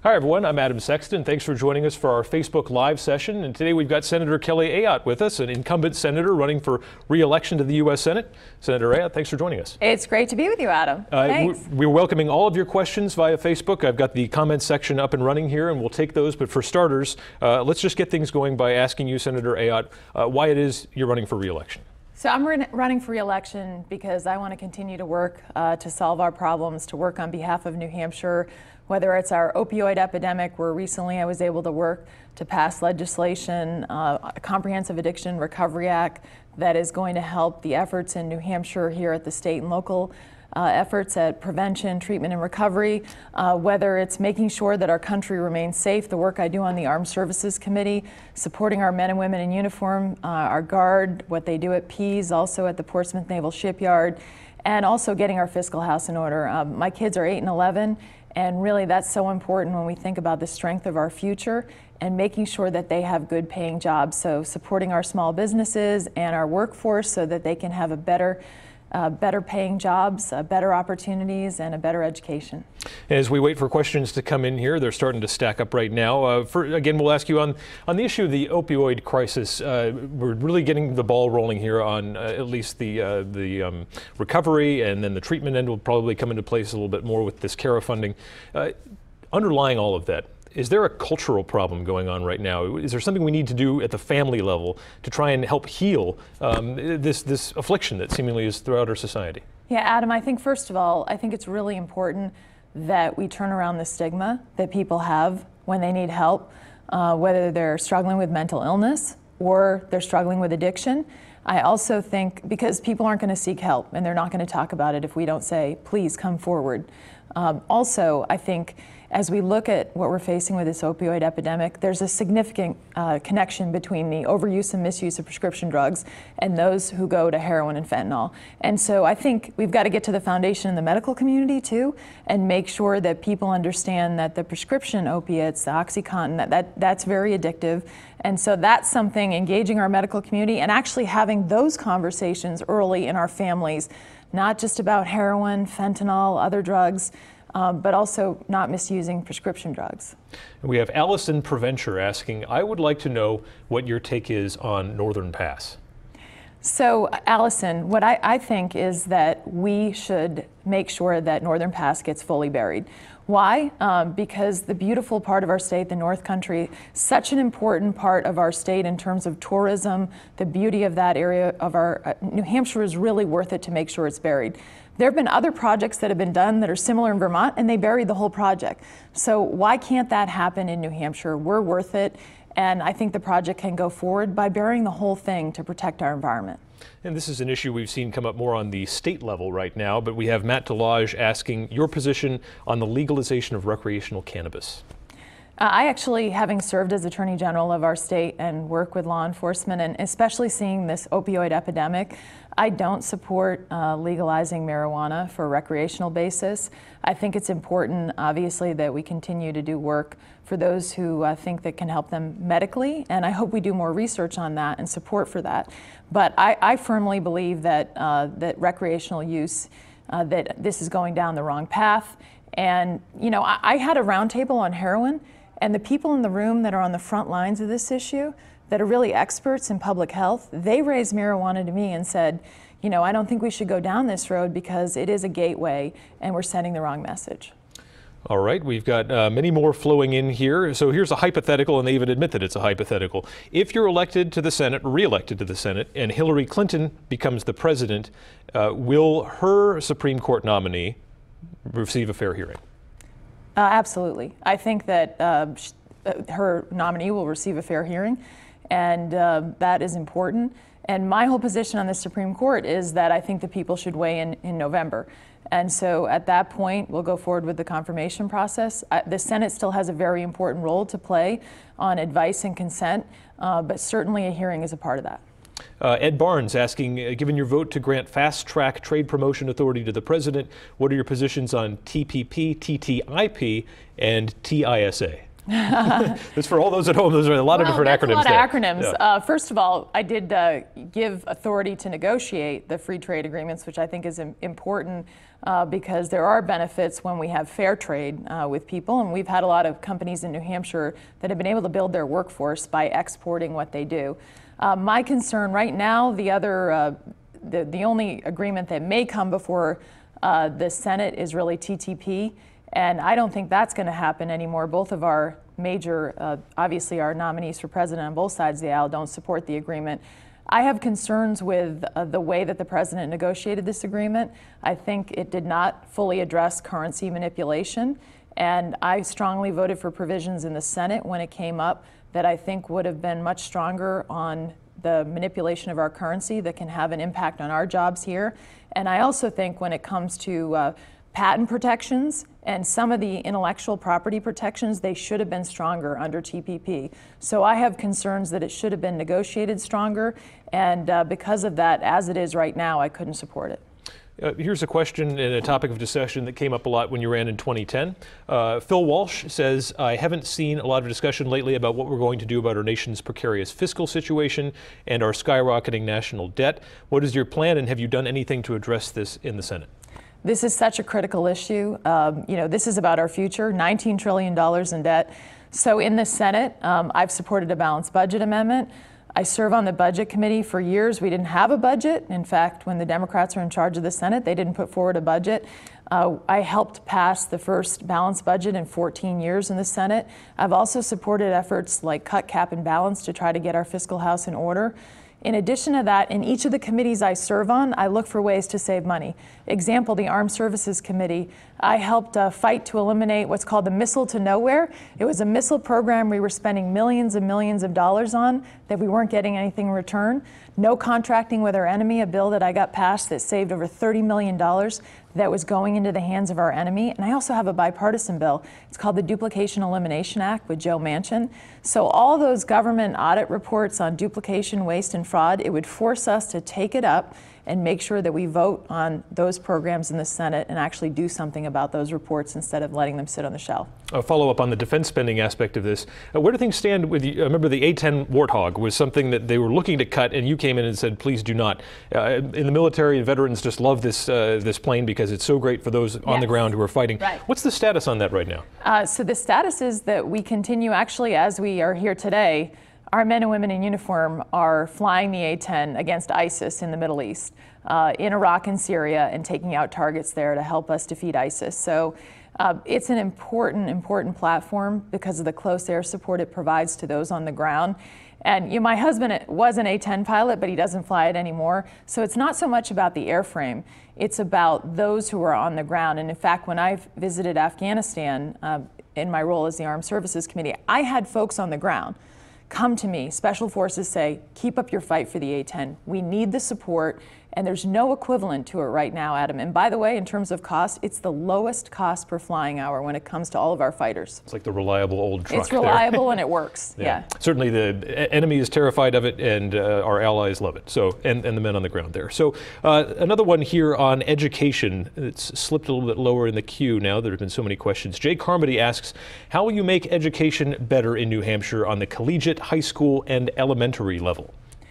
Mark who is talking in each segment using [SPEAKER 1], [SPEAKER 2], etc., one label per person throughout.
[SPEAKER 1] Hi everyone, I'm Adam Sexton. Thanks for joining us for our Facebook Live session. And today we've got Senator Kelly Ayotte with us, an incumbent senator running for re-election to the U.S. Senate. Senator Ayotte, thanks for joining us.
[SPEAKER 2] It's great to be with you, Adam. Thanks.
[SPEAKER 1] We're welcoming all of your questions via Facebook. I've got the comments section up and running here, and we'll take those. But for starters, let's just get things going by asking you, Senator Ayotte, why it is you're running for re-election.
[SPEAKER 2] So I'm running for re-election because I want to continue to work to solve our problems, to work on behalf of New Hampshire, whether it's our opioid epidemic, where recently I was able to work to pass legislation, a Comprehensive Addiction Recovery Act that is going to help the efforts in New Hampshire here at the state and local efforts at prevention, treatment, and recovery, whether it's making sure that our country remains safe, the work I do on the Armed Services Committee, supporting our men and women in uniform, our Guard, what they do at Pease, also at the Portsmouth Naval Shipyard, and also getting our fiscal house in order. My kids are 8 and 11, and really that's so important when we think about the strength of our future and making sure that they have good paying jobs. So supporting our small businesses and our workforce so that they can have a better paying jobs, better opportunities, and a better education.
[SPEAKER 1] As we wait for questions to come in here, they're starting to stack up right now. Again, we'll ask you on the issue of the opioid crisis. We're really getting the ball rolling here on at least the recovery, and then the treatment end will probably come into place a little bit more with this CARA funding. Underlying all of that, is there a cultural problem going on right now? Is there something we need to do at the family level to try and help heal this affliction that seemingly is throughout our society?
[SPEAKER 2] Yeah, Adam, I think first of all, I think it's really important that we turn around the stigma that people have when they need help, whether they're struggling with mental illness or they're struggling with addiction. I also think because people aren't going to seek help and they're not going to talk about it if we don't say, please come forward. Also, I think as we look at what we're facing with this opioid epidemic, there's a significant connection between the overuse and misuse of prescription drugs and those who go to heroin and fentanyl. And so I think we've got to get to the foundation in the medical community too and make sure that people understand that the prescription opiates, the OxyContin, that's very addictive. And so that's something, engaging our medical community and actually having those conversations early in our families, not just about heroin, fentanyl, other drugs, but also not misusing prescription drugs.
[SPEAKER 1] We have Allison Preventure asking, I would like to know what your take is on Northern Pass.
[SPEAKER 2] So, Allison, what I think is that we should make sure that Northern Pass gets fully buried. Why? Because the beautiful part of our state, the North Country, such an important part of our state in terms of tourism, the beauty of that area of our New Hampshire is really worth it to make sure it's buried. There have been other projects that have been done that are similar in Vermont, and they buried the whole project. So why can't that happen in New Hampshire? We're worth it, and I think the project can go forward by burying the whole thing to protect our environment.
[SPEAKER 1] And this is an issue we've seen come up more on the state level right now, but we have Matt Delage asking your position on the legalization of recreational cannabis.
[SPEAKER 2] I actually, having served as Attorney General of our state and work with law enforcement, and especially seeing this opioid epidemic, I don't support legalizing marijuana for a recreational basis. I think it's important, obviously, that we continue to do work for those who think that can help them medically, and I hope we do more research on that and support for that. But I firmly believe that that recreational use, that this is going down the wrong path. And, you know, I had a roundtable on heroin, and the people in the room that are on the front lines of this issue, that are really experts in public health, they raised marijuana to me and said, you know, I don't think we should go down this road because it is a gateway and we're sending the wrong message.
[SPEAKER 1] All right, we've got many more flowing in here. So here's a hypothetical, and they even admit that it's a hypothetical. If you're elected to the Senate, re-elected to the Senate, and Hillary Clinton becomes the president, will her Supreme Court nominee receive a fair hearing?
[SPEAKER 2] Absolutely. I think that her nominee will receive a fair hearing, and that is important. And my whole position on the Supreme Court is that I think the people should weigh in November. And so at that point, we'll go forward with the confirmation process. The Senate still has a very important role to play on advice and consent, but certainly a hearing is a part of that.
[SPEAKER 1] Ed Barnes asking, given your vote to grant fast-track trade promotion authority to the president, what are your positions on TPP, TTIP, and TISA? That's for all those at home. Those are a lot of different acronyms.
[SPEAKER 2] A lot
[SPEAKER 1] there.
[SPEAKER 2] of acronyms.
[SPEAKER 1] Yeah.
[SPEAKER 2] First of all, I did give authority to negotiate the free trade agreements, which I think is important because there are benefits when we have fair trade with people, and we've had a lot of companies in New Hampshire that have been able to build their workforce by exporting what they do. My concern right now, the only agreement that may come before the Senate is really TTP. And I don't think that's going to happen anymore. Both of our major, obviously our nominees for president on both sides of the aisle don't support the agreement. I have concerns with the way that the president negotiated this agreement. I think it did not fully address currency manipulation. And I strongly voted for provisions in the Senate when it came up that I think would have been much stronger on the manipulation of our currency that can have an impact on our jobs here. And I also think when it comes to patent protections and some of the intellectual property protections, they should have been stronger under TPP. So I have concerns that it should have been negotiated stronger, and because of that, as it is right now, I couldn't support it.
[SPEAKER 1] Here's a question and a topic of discussion that came up a lot when you ran in 2010. Phil Walsh says, I haven't seen a lot of discussion lately about what we're going to do about our nation's precarious fiscal situation and our skyrocketing national debt. What is your plan, and have you done anything to address this in the Senate?
[SPEAKER 2] This is such a critical issue. This is about our future, $19 trillion in debt. So in the Senate, I've supported a balanced budget amendment. I serve on the Budget Committee for years. We didn't have a budget. In fact, when the Democrats were in charge of the Senate, they didn't put forward a budget. I helped pass the first balanced budget in 14 years in the Senate. I've also supported efforts like cut, cap, and balance to try to get our fiscal house in order. In addition to that, in each of the committees I serve on, I look for ways to save money. Example, the Armed Services Committee, I helped fight to eliminate what's called the Missile to Nowhere. It was a missile program we were spending millions and millions of dollars on that we weren't getting anything in return. No contracting with our enemy, a bill that I got passed that saved over $30 million that was going into the hands of our enemy. And I also have a bipartisan bill. It's called the Duplication Elimination Act with Joe Manchin. So all those government audit reports on duplication, waste, and fraud, it would force us to take it up and make sure that we vote on those programs in the Senate and actually do something about those reports instead of letting them sit on the shelf. A
[SPEAKER 1] follow-up on the defense spending aspect of this. Where do things stand with you? I remember the A-10 Warthog was something that they were looking to cut, and you came in and said, please do not. In the military, veterans just love this plane because it's so great for those on the ground who are fighting.
[SPEAKER 2] Right.
[SPEAKER 1] What's the status on that right now?
[SPEAKER 2] So the status is that we continue, actually, as we are here today, our men and women in uniform are flying the A-10 against ISIS in the Middle East, in Iraq and Syria, and taking out targets there to help us defeat ISIS. So it's an important platform because of the close air support it provides to those on the ground. And my husband was an A-10 pilot, but he doesn't fly it anymore. So it's not so much about the airframe. It's about those who are on the ground. And in fact, when I visited Afghanistan in my role as the Armed Services Committee, I had folks on the ground come to me, Special Forces say, keep up your fight for the A-10. We need the support, and there's no equivalent to it right now, Adam. And by the way, in terms of cost, it's the lowest cost per flying hour when it comes to all of our fighters.
[SPEAKER 1] It's like the reliable old truck.
[SPEAKER 2] It's reliable and it works, yeah.
[SPEAKER 1] Certainly the enemy is terrified of it, and our allies love it, so, and the men on the ground there. So another one here on education. It's slipped a little bit lower in the queue now. There have been so many questions. Jay Carmody asks, how will you make education better in New Hampshire on the collegiate, high school, and elementary level?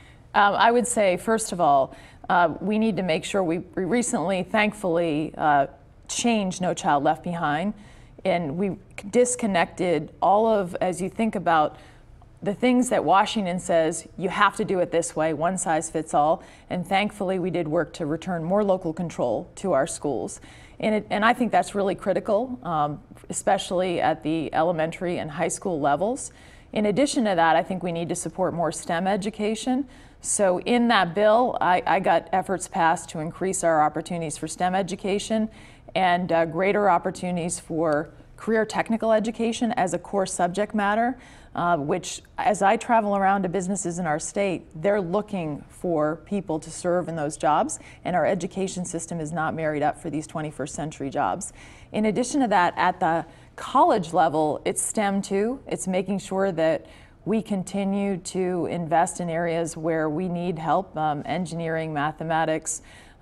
[SPEAKER 2] I would say, first of all, we need to make sure we recently, thankfully, changed No Child Left Behind, and we disconnected all of, as you think about the things that Washington says, you have to do it this way, one size fits all, and thankfully we did work to return more local control to our schools. And I think that's really critical, especially at the elementary and high school levels. In addition to that, I think we need to support more STEM education. So in that bill, I got efforts passed to increase our opportunities for STEM education and greater opportunities for career technical education as a core subject matter, which as I travel around to businesses in our state, they're looking for people to serve in those jobs, and our education system is not married up for these 21st century jobs. In addition to that, at the college level, it's STEM too. It's making sure that we continue to invest in areas where we need help, engineering, mathematics,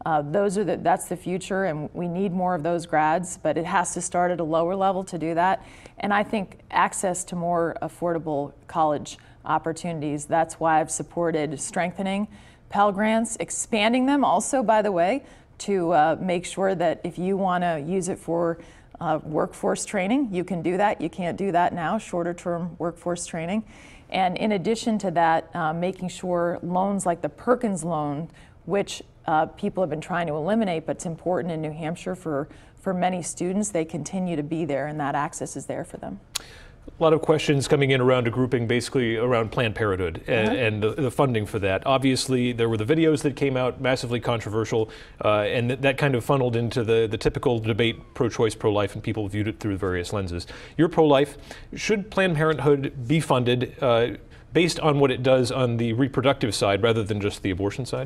[SPEAKER 2] That's the future, and we need more of those grads, but it has to start at a lower level to do that. And I think access to more affordable college opportunities, that's why I've supported strengthening Pell Grants, expanding them also, by the way, to make sure that if you want to use it for workforce training, you can do that. You can't do that now, shorter term workforce training. And in addition to that, making sure loans like the Perkins loan, which people have been trying to eliminate, but it's important in New Hampshire for many students, they continue to be there and that access is there for them.
[SPEAKER 1] A lot of questions coming in around a grouping basically around Planned Parenthood and the funding for that. Obviously, there were the videos that came out, massively controversial, and that kind of funneled into the typical debate, pro-choice, pro-life, and people viewed it through various lenses. You're pro-life. Should Planned Parenthood be funded based on what it does on the reproductive side rather than just the abortion side?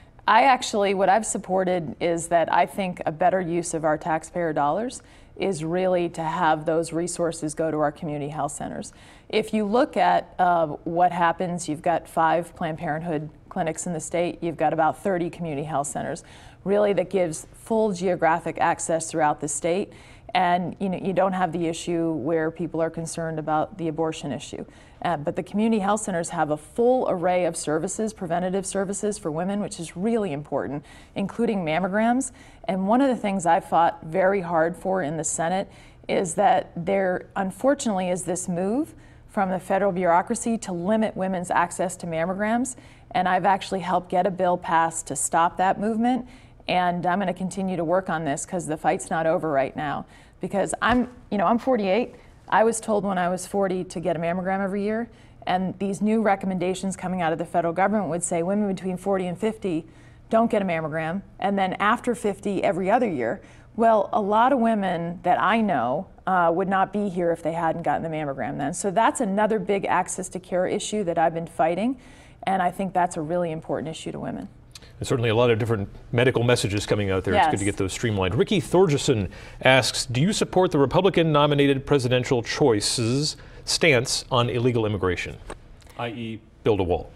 [SPEAKER 2] What I've supported is that I think a better use of our taxpayer dollars is really to have those resources go to our community health centers. If you look at what happens, you've got 5 Planned Parenthood clinics in the state, you've got about 30 community health centers, really that gives full geographic access throughout the state. And you don't have the issue where people are concerned about the abortion issue. But the community health centers have a full array of services, preventative services for women, which is really important, including mammograms. And one of the things I fought very hard for in the Senate is that there, unfortunately, is this move from the federal bureaucracy to limit women's access to mammograms. And I've actually helped get a bill passed to stop that movement. And I'm going to continue to work on this because the fight's not over right now. Because I'm 48. I was told when I was 40 to get a mammogram every year. And these new recommendations coming out of the federal government would say women between 40 and 50 don't get a mammogram. And then after 50, every other year. Well, a lot of women that I know would not be here if they hadn't gotten the mammogram then. So that's another big access to care issue that I've been fighting. And I think that's a really important issue to women.
[SPEAKER 1] And certainly a lot of different medical messages coming out there.
[SPEAKER 2] Yes.
[SPEAKER 1] It's good to get those streamlined. Ricky Thorgerson asks, do you support the Republican-nominated presidential choice's stance on illegal immigration, i.e. build a wall?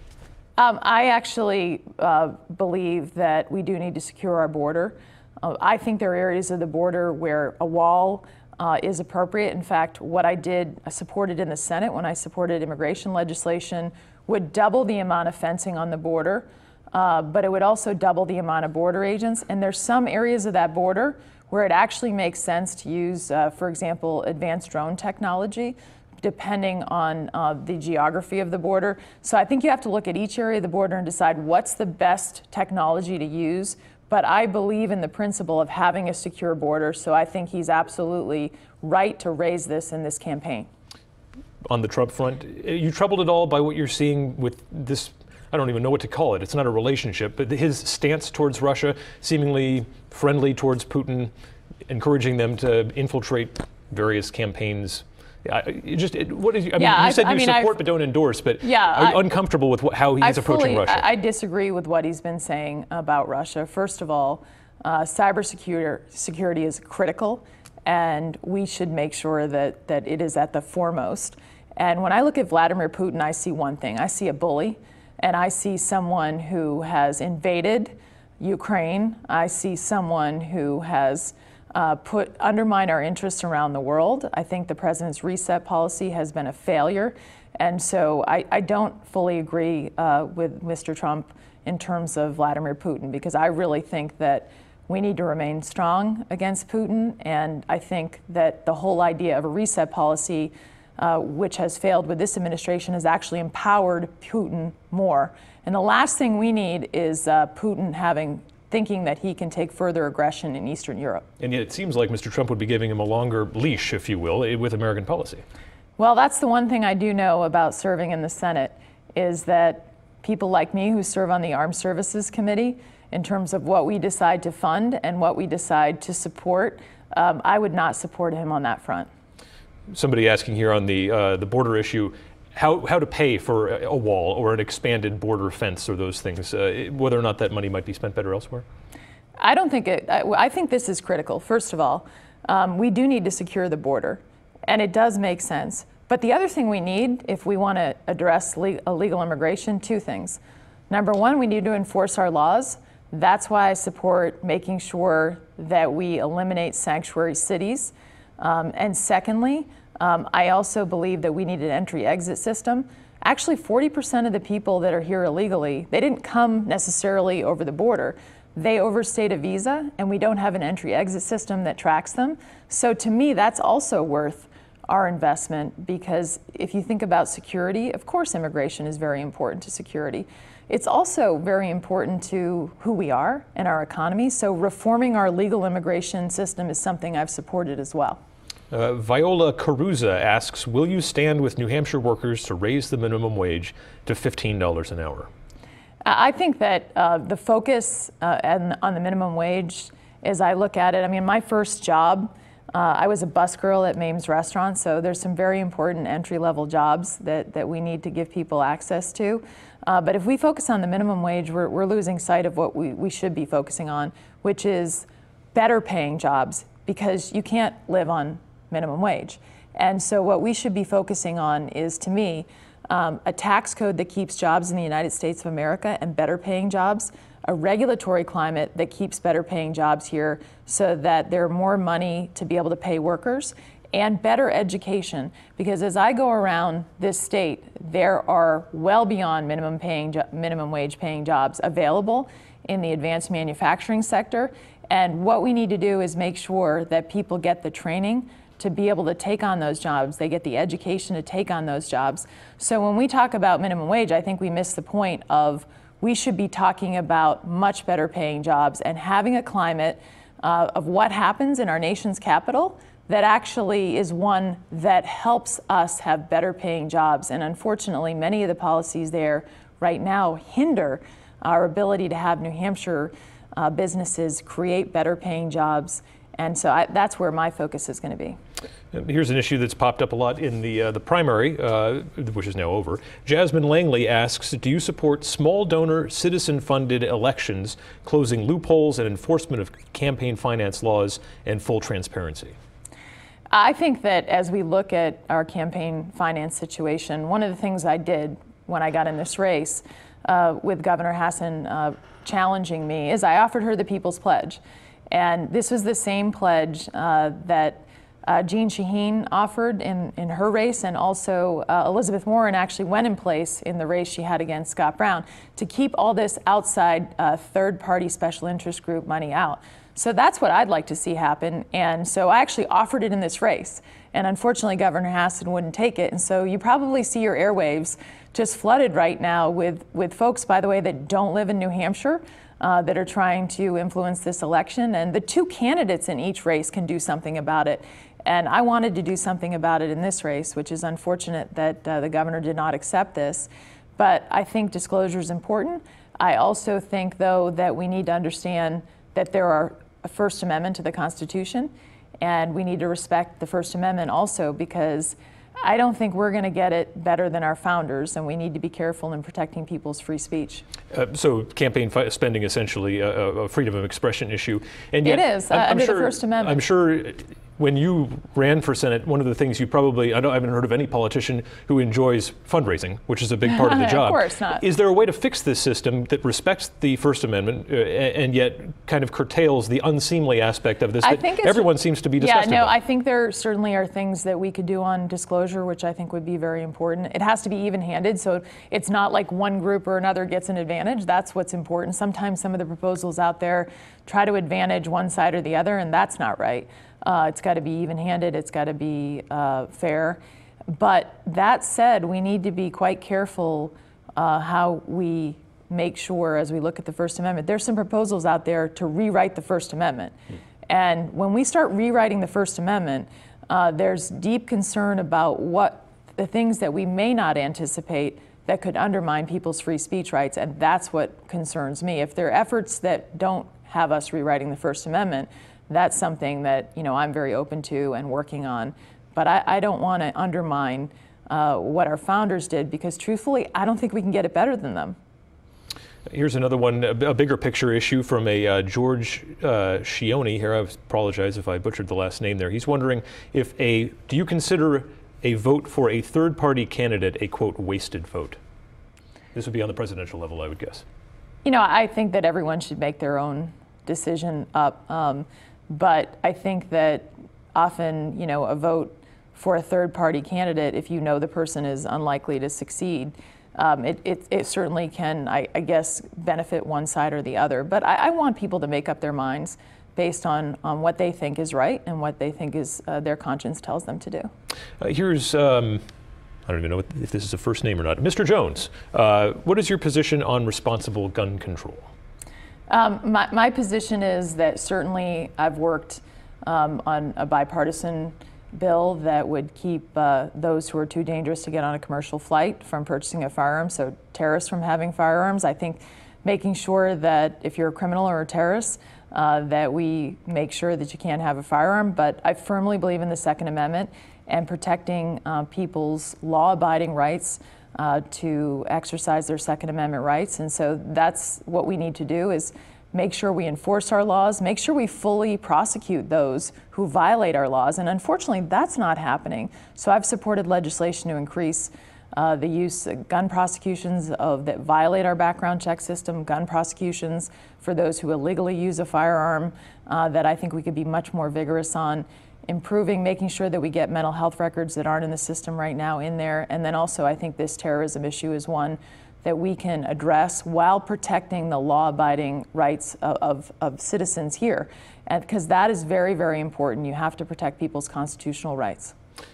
[SPEAKER 2] I actually believe that we do need to secure our border. I think there are areas of the border where a wall is appropriate. In fact, what I supported in the Senate when I supported immigration legislation would double the amount of fencing on the border. But it would also double the amount of border agents. And there's some areas of that border where it actually makes sense to use, for example, advanced drone technology, depending on the geography of the border. So I think you have to look at each area of the border and decide what's the best technology to use. But I believe in the principle of having a secure border, so I think he's absolutely right to raise this in this campaign.
[SPEAKER 1] On the Trump front, are you troubled at all by what you're seeing with this? I don't even know what to call it. It's not a relationship, but his stance towards Russia, seemingly friendly towards Putin, encouraging them to infiltrate various campaigns. You said you support but don't endorse, but are you uncomfortable with how he's approaching Russia?
[SPEAKER 2] I disagree with what he's been saying about Russia. First of all, cybersecurity is critical, and we should make sure that it is at the foremost. And when I look at Vladimir Putin, I see one thing. I see a bully. And I see someone who has invaded Ukraine. I see someone who has undermined our interests around the world. I think the president's reset policy has been a failure. And so I don't fully agree with Mr. Trump in terms of Vladimir Putin, because I really think that we need to remain strong against Putin. And I think that the whole idea of a reset policy which has failed with this administration, has actually empowered Putin more. And the last thing we need is Putin thinking that he can take further aggression in Eastern Europe.
[SPEAKER 1] And yet it seems like Mr. Trump would be giving him a longer leash, if you will, with American policy.
[SPEAKER 2] Well, that's the one thing I do know about serving in the Senate, is that people like me who serve on the Armed Services Committee, in terms of what we decide to fund and what we decide to support, I would not support him on that front.
[SPEAKER 1] Somebody asking here on the border issue, how to pay for a wall or an expanded border fence or those things, whether or not that money might be spent better elsewhere?
[SPEAKER 2] I think this is critical. First of all, we do need to secure the border, and it does make sense. But the other thing we need, if we want to address illegal immigration, two things. Number one, we need to enforce our laws. That's why I support making sure that we eliminate sanctuary cities. And secondly, I also believe that we need an entry-exit system. Actually, 40% of the people that are here illegally, they didn't come necessarily over the border. They overstayed a visa, and we don't have an entry-exit system that tracks them. So to me, that's also worth our investment, because if you think about security, of course immigration is very important to security. It's also very important to who we are and our economy. So reforming our legal immigration system is something I've supported as well.
[SPEAKER 1] Viola Caruza asks, will you stand with New Hampshire workers to raise the minimum wage to $15 an hour?
[SPEAKER 2] I think that the focus on the minimum wage, as I look at it, I mean, my first job, I was a busgirl at Mame's Restaurant, so there's some very important entry-level jobs that we need to give people access to. But if we focus on the minimum wage, we're losing sight of what we should be focusing on, which is better paying jobs, because you can't live on minimum wage. And so what we should be focusing on is, to me, a tax code that keeps jobs in the United States of America and better paying jobs, a regulatory climate that keeps better paying jobs here so that there's more money to be able to pay workers, and better education. Because as I go around this state, there are well beyond minimum wage paying jobs available in the advanced manufacturing sector. And what we need to do is make sure that people get the training to be able to take on those jobs. They get the education to take on those jobs. So when we talk about minimum wage, I think we miss the point of we should be talking about much better paying jobs and having a climate of what happens in our nation's capital that actually is one that helps us have better paying jobs. And unfortunately, many of the policies there right now hinder our ability to have New Hampshire businesses create better paying jobs. And so that's where my focus is going to be.
[SPEAKER 1] Here's an issue that's popped up a lot in the primary, which is now over. Jasmine Langley asks, do you support small donor, citizen-funded elections, closing loopholes and enforcement of campaign finance laws, and full transparency?
[SPEAKER 2] I think that as we look at our campaign finance situation, one of the things I did when I got in this race with Governor Hassan challenging me is I offered her the People's Pledge. And this was the same pledge that Jean Shaheen offered in her race, and also Elizabeth Warren actually went in place in the race she had against Scott Brown, to keep all this outside third-party special interest group money out. So that's what I'd like to see happen. And so I actually offered it in this race. And unfortunately, Governor Hassan wouldn't take it. And so you probably see your airwaves just flooded right now with folks, by the way, that don't live in New Hampshire, that are trying to influence this election. And the two candidates in each race can do something about it. And I wanted to do something about it in this race, which is unfortunate that the governor did not accept this. But I think disclosure is important. I also think, though, that we need to understand that there are a First Amendment to the Constitution, and we need to respect the First Amendment also, because I don't think we're going to get it better than our founders, and we need to be careful in protecting people's free speech.
[SPEAKER 1] So campaign spending essentially a freedom of expression issue. And yet,
[SPEAKER 2] it is, under the First Amendment.
[SPEAKER 1] I'm sure when you ran for Senate, one of the things you probably, I haven't heard of any politician who enjoys fundraising, which is a big part of the job.
[SPEAKER 2] Of course not.
[SPEAKER 1] Is there a way to fix this system that respects the First Amendment and yet kind of curtails the unseemly aspect of this that everyone seems to be disgusted by?
[SPEAKER 2] I think there certainly are things that we could do on disclosure, which I think would be very important. It has to be even-handed, so it's not like one group or another gets an advantage. That's what's important. Sometimes some of the proposals out there try to advantage one side or the other, and that's not right. It's got to be even-handed, it's got to be fair. But that said, we need to be quite careful how we make sure, as we look at the First Amendment, there's some proposals out there to rewrite the First Amendment. And when we start rewriting the First Amendment, there's deep concern about what the things that we may not anticipate that could undermine people's free speech rights, and that's what concerns me. If there are efforts that don't have us rewriting the First Amendment, that's something that I'm very open to and working on. But I don't want to undermine what our founders did, because truthfully, I don't think we can get it better than them.
[SPEAKER 1] Here's another one, a bigger picture issue from a George Shione here. I apologize if I butchered the last name there. He's wondering if do you consider a vote for a third-party candidate a, quote, wasted vote? This would be on the presidential level, I would guess.
[SPEAKER 2] You know, I think that everyone should make their own decision up, but I think that often, you know, a vote for a third-party candidate, if you know the person is unlikely to succeed, it certainly can, I guess, benefit one side or the other. But I want people to make up their minds based on what they think is right and what they think is their conscience tells them to do.
[SPEAKER 1] Here's, I don't even know if this is a first name or not. Mr. Jones, what is your position on responsible gun control?
[SPEAKER 2] My position is that certainly I've worked on a bipartisan bill that would keep those who are too dangerous to get on a commercial flight from purchasing a firearm, so terrorists from having firearms. I think making sure that if you're a criminal or a terrorist, that we make sure that you can't have a firearm. But I firmly believe in the Second Amendment and protecting people's law-abiding rights to exercise their Second Amendment rights. And so that's what we need to do, is make sure we enforce our laws, make sure we fully prosecute those who violate our laws. And unfortunately, that's not happening. So I've supported legislation to increase the use of gun prosecutions that violate our background check system, gun prosecutions for those who illegally use a firearm, that I think we could be much more vigorous on. Improving, making sure that we get mental health records that aren't in the system right now in there. And then also I think this terrorism issue is one that we can address while protecting the law-abiding rights of citizens here. And because that is very, very important. You have to protect people's constitutional rights.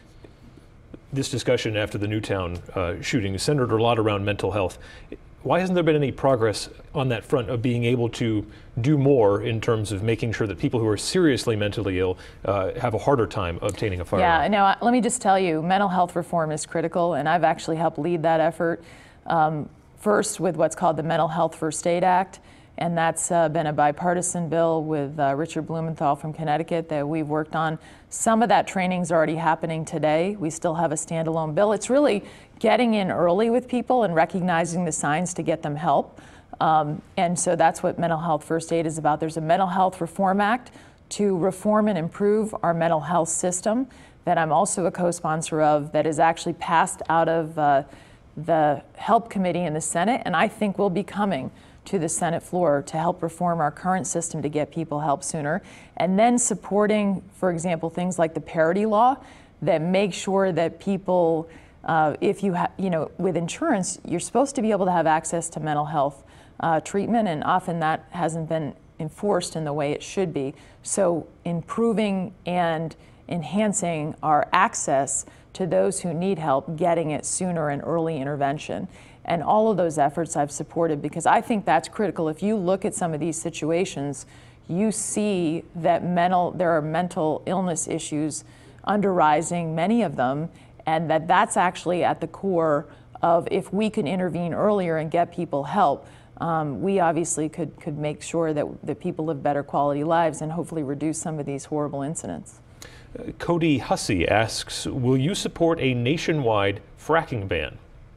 [SPEAKER 1] This discussion after the Newtown shooting is centered a lot around mental health. Why hasn't there been any progress on that front of being able to do more in terms of making sure that people who are seriously mentally ill have a harder time obtaining a firearm?
[SPEAKER 2] Yeah, no, let me just tell you, mental health reform is critical, and I've actually helped lead that effort. First with what's called the Mental Health First Aid Act, and that's been a bipartisan bill with Richard Blumenthal from Connecticut that we've worked on. Some of that training is already happening today. We still have a standalone bill. It's really getting in early with people and recognizing the signs to get them help. And so that's what Mental Health First Aid is about. There's a Mental Health Reform Act to reform and improve our mental health system that I'm also a co-sponsor of, that is actually passed out of the Help Committee in the Senate, and I think will be coming to the Senate floor to help reform our current system to get people help sooner. And then supporting, for example, things like the parity law that make sure that people, if you have, with insurance, you're supposed to be able to have access to mental health treatment, and often that hasn't been enforced in the way it should be. So improving and enhancing our access to those who need help, getting it sooner, and early intervention. And all of those efforts I've supported, because I think that's critical. If you look at some of these situations, you see that there are mental illness issues rising, many of them, and that's actually at the core of, if we can intervene earlier and get people help, we obviously could make sure that people live better quality lives and hopefully reduce some of these horrible incidents.
[SPEAKER 1] Cody Hussey asks, will you support a nationwide fracking ban?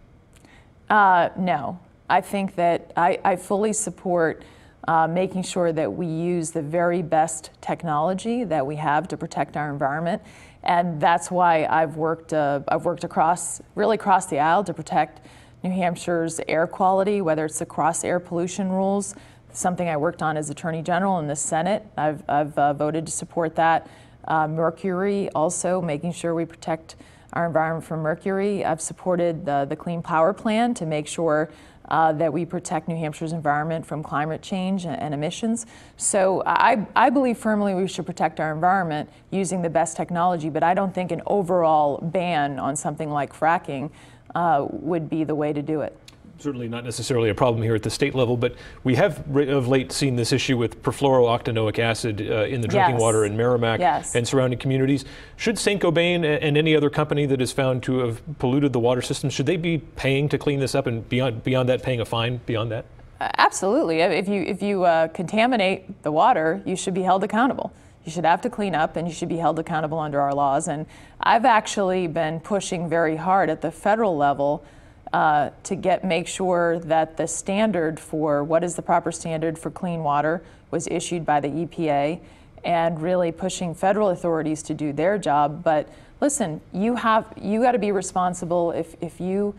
[SPEAKER 2] No. I think that I fully support making sure that we use the very best technology that we have to protect our environment. And that's why I've worked across the aisle to protect New Hampshire's air quality, whether it's the cross-air pollution rules, something I worked on as Attorney General in the Senate. I've voted to support that. Mercury, also making sure we protect our environment from mercury. I've supported the Clean Power Plan to make sure that we protect New Hampshire's environment from climate change and emissions. So I believe firmly we should protect our environment using the best technology, but I don't think an overall ban on something like fracking would be the way to do it.
[SPEAKER 1] Certainly not necessarily a problem here at the state level, but we have of late seen this issue with perfluorooctanoic acid in the drinking water in Merrimack and surrounding communities. Should Saint-Gobain and any other company that is found to have polluted the water system, should they be paying to clean this up, and beyond that paying a fine beyond that?
[SPEAKER 2] Absolutely. If you contaminate the water, you should be held accountable. You should have to clean up, and you should be held accountable under our laws. And I've actually been pushing very hard at the federal level to make sure that the standard for what is the proper standard for clean water was issued by the EPA, and really pushing federal authorities to do their job. But listen, you got to be responsible if you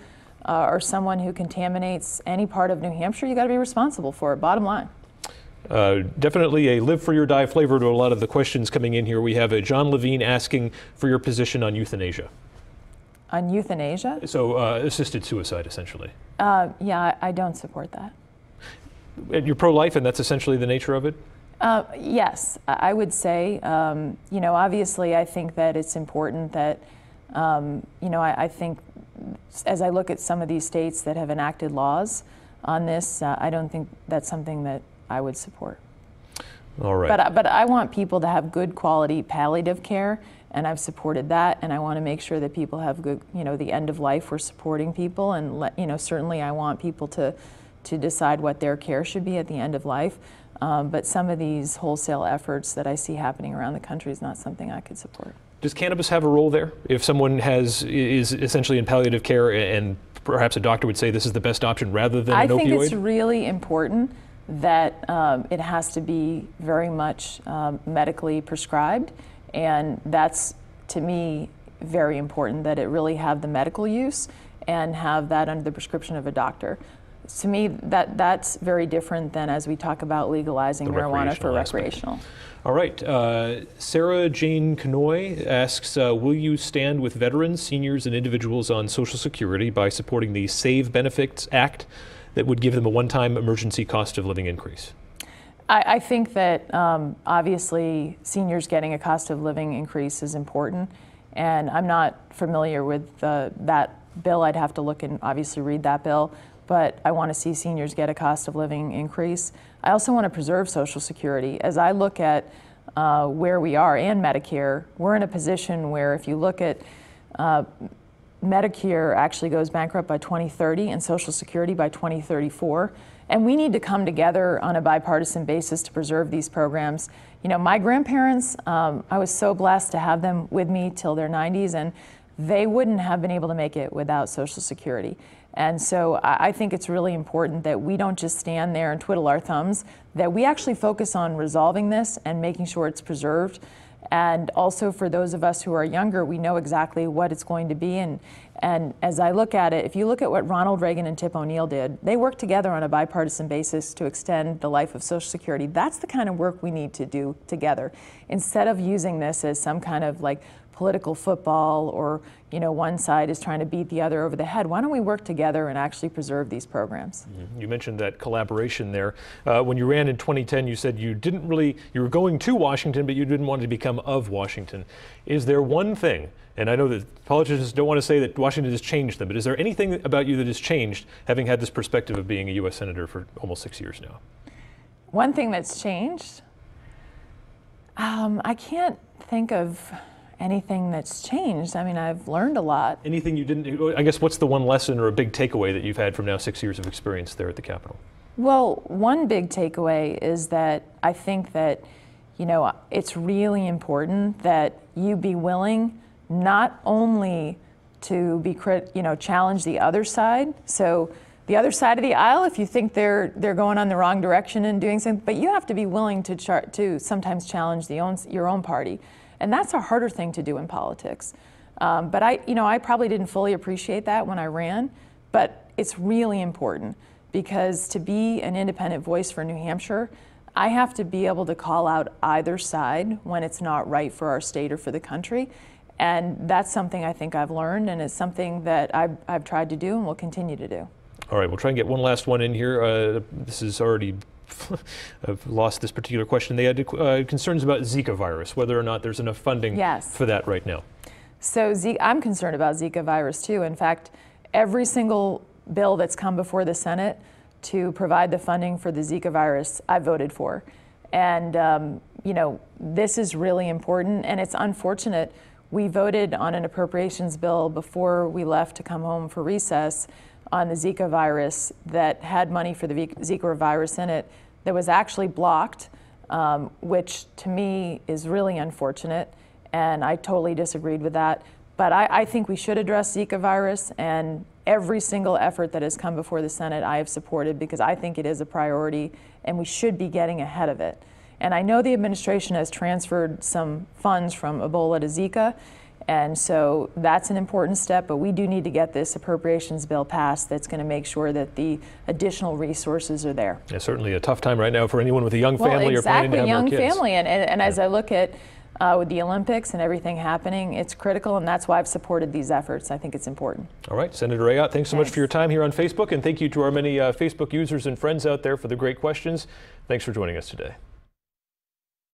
[SPEAKER 2] or someone who contaminates any part of New Hampshire, you got to be responsible for it, bottom line.
[SPEAKER 1] Definitely a live free or die flavor to a lot of the questions coming in here. We have John Levine asking for your position on euthanasia.
[SPEAKER 2] On euthanasia?
[SPEAKER 1] So assisted suicide, essentially.
[SPEAKER 2] Yeah, I don't support that.
[SPEAKER 1] And you're pro-life, and that's essentially the nature of it?
[SPEAKER 2] Yes, I would say, you know, obviously I think that it's important that, you know, I think as I look at some of these states that have enacted laws on this, I don't think that's something that I would support.
[SPEAKER 1] All right.
[SPEAKER 2] But I want people to have good quality palliative care, and I've supported that, and I want to make sure that people have good, you know, the end of life, we're supporting people, and you know, certainly I want people to decide what their care should be at the end of life. But some of these wholesale efforts that I see happening around the country is not something I could support.
[SPEAKER 1] Does cannabis have a role there? If someone is essentially in palliative care and perhaps a doctor would say this is the best option rather than an opioid?
[SPEAKER 2] I think it's really important that it has to be very much medically prescribed, and that's, to me, very important that it really have the medical use and have that under the prescription of a doctor. To me, that's very different than as we talk about legalizing marijuana for recreational.
[SPEAKER 1] All right. Sarah Jane Kanoy asks, will you stand with veterans, seniors, and individuals on Social Security by supporting the Save Benefits Act that would give them a one-time emergency cost of living increase?
[SPEAKER 2] I think that obviously seniors getting a cost of living increase is important, and I'm not familiar with that bill. I'd have to look and obviously read that bill. But I want to see seniors get a cost of living increase. I also want to preserve Social Security. As I look at where we are and Medicare, we're in a position where if you look at Medicare actually goes bankrupt by 2030 and Social Security by 2034. And we need to come together on a bipartisan basis to preserve these programs. You know, my grandparents, I was so blessed to have them with me till their 90s, and they wouldn't have been able to make it without Social Security. And so I think it's really important that we don't just stand there and twiddle our thumbs, that we actually focus on resolving this and making sure it's preserved. And also for those of us who are younger, we know exactly what it's going to be. And as I look at it, if you look at what Ronald Reagan and Tip O'Neill did, they worked together on a bipartisan basis to extend the life of Social Security. That's the kind of work we need to do together. Instead of using this as some kind of like political football or, you know, one side is trying to beat the other over the head, why don't we work together and actually preserve these programs?
[SPEAKER 1] You mentioned that collaboration there. When you ran in 2010, you said you were going to Washington, but you didn't want to become of Washington. Is there one thing, and I know that politicians don't want to say that Washington has changed them, but is there anything about you that has changed, having had this perspective of being a U.S. Senator for almost 6 years now?
[SPEAKER 2] One thing that's changed? I can't think of anything that's changed. I mean, I've learned a lot.
[SPEAKER 1] Anything you didn't, I guess, what's the one lesson or a big takeaway that you've had from now 6 years of experience there at the Capitol?
[SPEAKER 2] Well, one big takeaway is that I think that, you know, it's really important that you be willing not only to be, challenge the other side. So the other side of the aisle, if you think they're going on the wrong direction and doing something, but you have to be willing to sometimes challenge your own party. And that's a harder thing to do in politics. But I probably didn't fully appreciate that when I ran, but it's really important because to be an independent voice for New Hampshire, I have to be able to call out either side when it's not right for our state or for the country. And that's something I think I've learned, and it's something that I've tried to do and will continue to do. All
[SPEAKER 1] right, we'll try and get one last one in here. This is already I've lost this particular question. They had concerns about Zika virus, whether or not there's enough funding for that right now.
[SPEAKER 2] So I'm concerned about Zika virus too. In fact, every single bill that's come before the Senate to provide the funding for the Zika virus, I voted for. And this is really important, and it's unfortunate. We voted on an appropriations bill before we left to come home for recess on the Zika virus that had money for the Zika virus in it that was actually blocked, which to me is really unfortunate, and I totally disagreed with that. But I think we should address Zika virus, and every single effort that has come before the Senate I have supported because I think it is a priority and we should be getting ahead of it. And I know the administration has transferred some funds from Ebola to Zika, And so that's an important step, but we do need to get this appropriations bill passed that's going to make sure that the additional resources are there.
[SPEAKER 1] Yeah, certainly a tough time right now for anyone with a young family or planning to have more kids.
[SPEAKER 2] Exactly, young family. And as I look at with the Olympics and everything happening, it's critical, and that's why I've supported these efforts. I think it's important.
[SPEAKER 1] All right, Senator Ayotte, thanks so much for your time here on Facebook, and thank you to our many Facebook users and friends out there for the great questions. Thanks for joining us today.